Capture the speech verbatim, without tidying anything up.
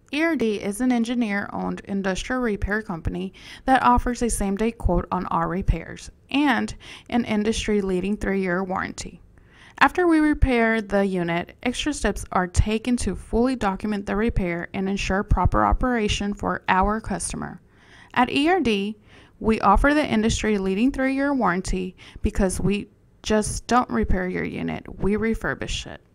E R D is an engineer-owned industrial repair company that offers a same-day quote on all repairs and an industry-leading three-year warranty. After we repair the unit, extra steps are taken to fully document the repair and ensure proper operation for our customer. At E R D, we offer the industry-leading three-year warranty because we just don't repair your unit, we refurbish it.